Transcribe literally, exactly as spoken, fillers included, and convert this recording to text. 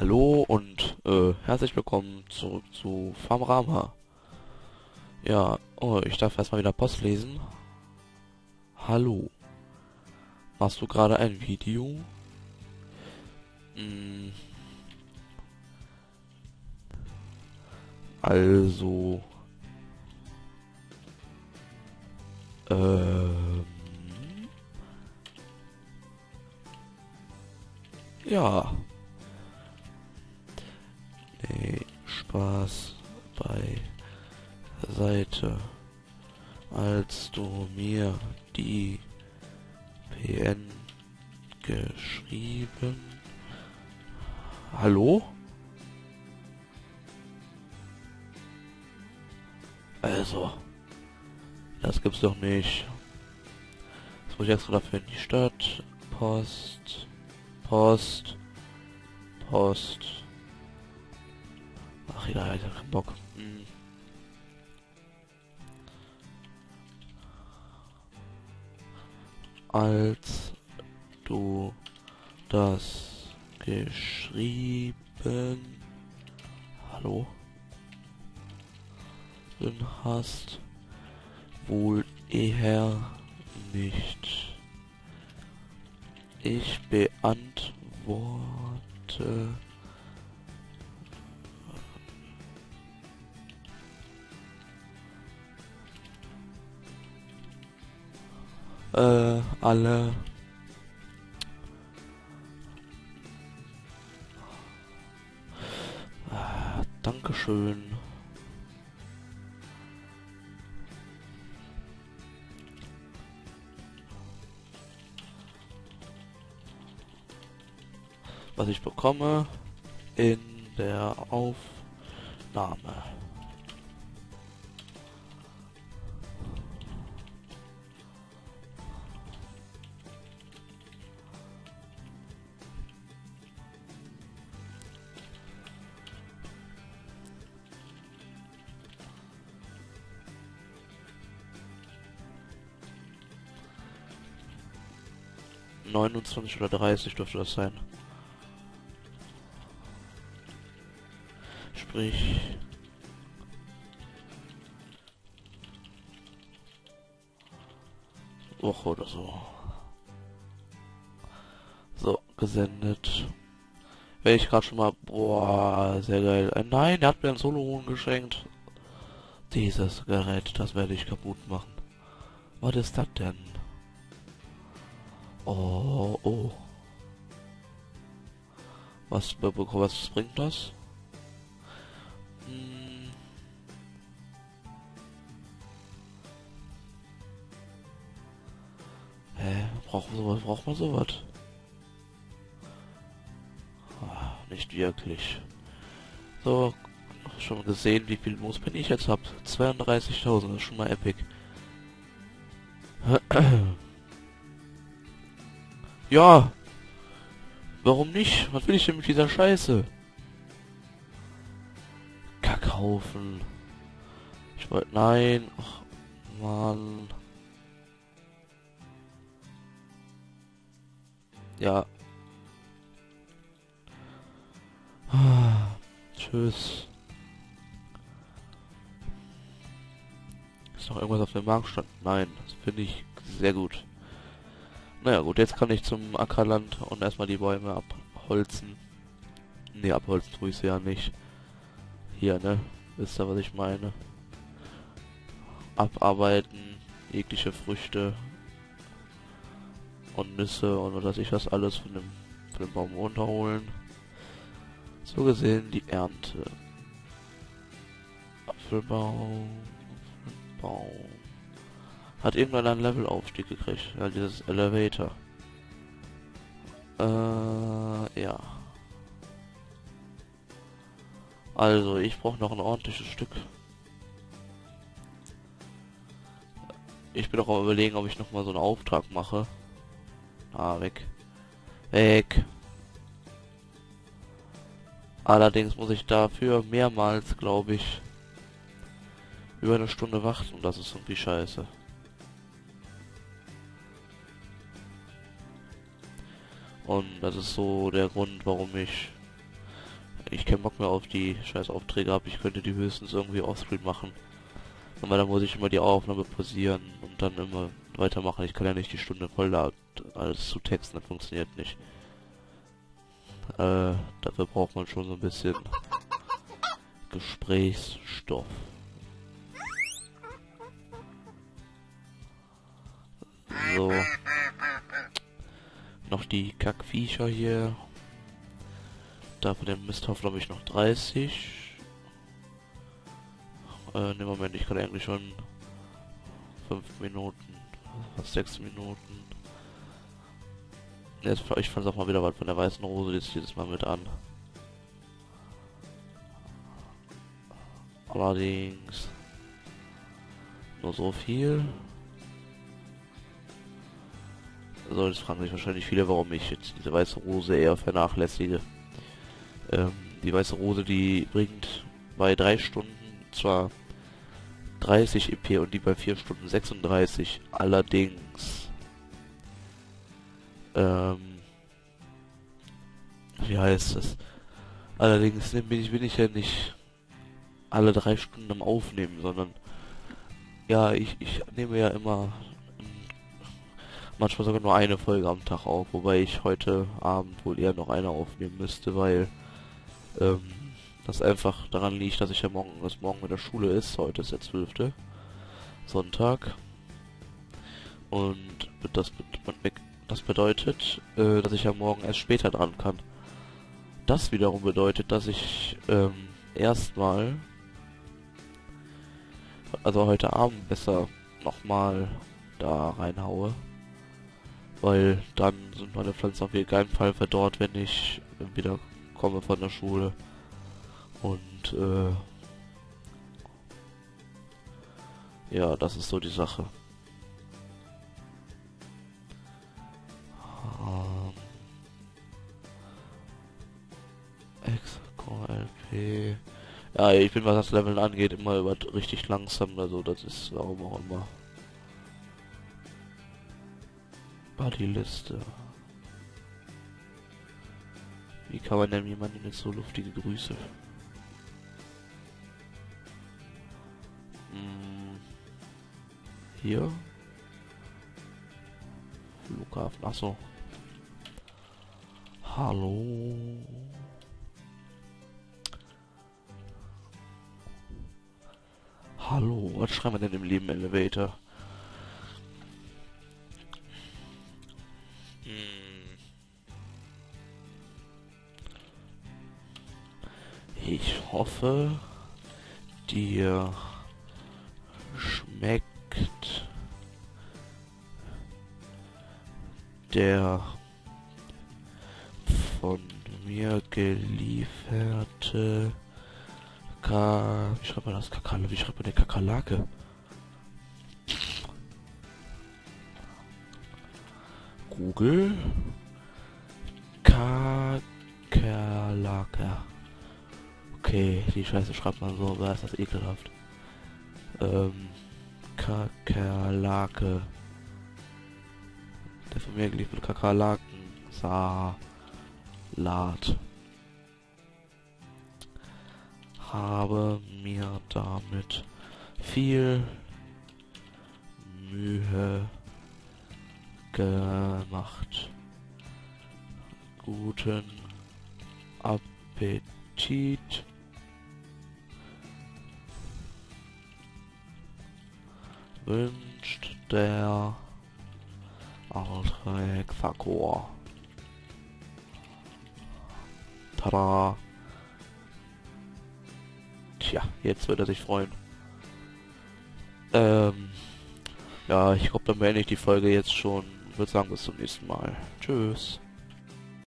Hallo und äh, herzlich willkommen zurück zu Farmrama. Ja, oh, ich darf erstmal wieder Post lesen. Hallo, machst du gerade ein Video? Hm, also, ähm, ja, nee, Spaß beiseite. Als du mir die P N geschrieben. Hallo? Also, das gibt's doch nicht. Jetzt muss ich extra dafür in die Stadt. Post, Post, Post. Ach ja, ich hab keinen Bock. Hm. Als du das geschrieben Hallo? Hast, wohl eher nicht. Ich beantworte äh, alle ah, Dankeschön. Was ich bekomme in der Aufnahme. neunundzwanzig oder dreißig dürfte das sein. Sprich, Woche oder so. So, gesendet. Wäre ich gerade schon mal, boah, sehr geil. Äh, nein, er hat mir ein Solo geschenkt. Dieses Gerät, das werde ich kaputt machen. Was ist das denn? Oh, oh. Was, was bringt das? Hm. Hä? Braucht man sowas? Braucht man sowas? Ah, nicht wirklich. So, schon gesehen, wie viel Moos bin ich jetzt hab. zweiunddreißigtausend, das ist schon mal epic. Ja, warum nicht? Was will ich denn mit dieser Scheiße? Kackhaufen. Ich wollte, nein. Ach, Mann. Ja. Ah, tschüss. Ist noch irgendwas auf dem Marktstand? Nein, das finde ich sehr gut. Naja gut, jetzt kann ich zum Ackerland und erstmal die Bäume abholzen. Ne, abholzen tue ich sie ja nicht. Hier, ne? Wisst ihr, was ich meine? Abarbeiten, jegliche Früchte und Nüsse und was weiß ich was alles von dem, von dem Baum runterholen. So gesehen die Ernte. Apfelbaum, Apfelbaum. Hat irgendwann einen Levelaufstieg gekriegt. Ja, dieses Elevator. Äh, ja. Also, ich brauche noch ein ordentliches Stück. Ich bin auch am Überlegen, ob ich noch mal so einen Auftrag mache. Ah, weg. Weg. Allerdings muss ich dafür mehrmals, glaube ich, über eine Stunde warten. Und das ist irgendwie scheiße. Und das ist so der Grund, warum ich ich keinen Bock mehr auf die scheiß Aufträge habe. Ich könnte die höchstens irgendwie offscreen machen. Aber dann muss ich immer die Aufnahme pausieren und dann immer weitermachen. Ich kann ja nicht die Stunde voll da alles zu texten, das funktioniert nicht. Äh, dafür braucht man schon so ein bisschen Gesprächsstoff. So. Noch die Kackviecher hier. Dafür den Misthaufen habe ich noch dreißig. Äh, ne Moment, ich kann eigentlich schon fünf Minuten, fast sechs Minuten. Jetzt, ich fand es auch mal wieder was von der weißen Rose jetzt dieses Mal mit an. Allerdings nur so viel. So, jetzt fragen sich wahrscheinlich viele, warum ich jetzt diese weiße Rose eher vernachlässige. Ähm, die weiße Rose, die bringt bei drei Stunden zwar dreißig E P und die bei vier Stunden sechsunddreißig. Allerdings, ähm, wie heißt es? Allerdings bin ich, bin ich ja nicht alle drei Stunden am Aufnehmen, sondern ja, ich, ich nehme ja immer manchmal sogar nur eine Folge am Tag auf, wobei ich heute Abend wohl eher noch eine aufnehmen müsste, weil ähm, das einfach daran liegt, dass ich ja morgen, dass morgen mit der Schule ist. Heute ist der zwölfte Sonntag. Und das, das bedeutet, äh, dass ich ja morgen erst später dran kann. Das wiederum bedeutet, dass ich ähm, erstmal, also heute Abend besser nochmal da reinhaue. Weil dann sind meine Pflanzen auf jeden keinen Fall verdorrt, wenn ich wieder komme von der Schule. Und äh, ja, das ist so die Sache. Ähm, X Core L P. Ja, ich bin, was das Leveln angeht, immer über richtig langsam, also das ist warum auch immer. Buddy-Liste. Wie kann man denn jemandem jetzt so luftige Grüße? Hm. Hier? Flughafen, achso. Hallo. Hallo, was schreiben wir denn im Leben Elevator? Ich hoffe, dir schmeckt der von mir gelieferte Ka... Wie schreibt man das? Kakala? Wie schreibt man den Kakerlake? Google. Kakerlake. Okay, die Scheiße schreibt man so, aber ist das ekelhaft. Ähm, Kakerlake. Der von mir gelieferte Kakerlaken. Salat. Habe mir damit viel Mühe gemacht. Guten Appetit. Wünscht der Altrexakor. Tada. Tja, jetzt wird er sich freuen. Ähm, ja, ich glaube, dann beende ich die Folge jetzt schon. Ich würde sagen, bis zum nächsten Mal. Tschüss.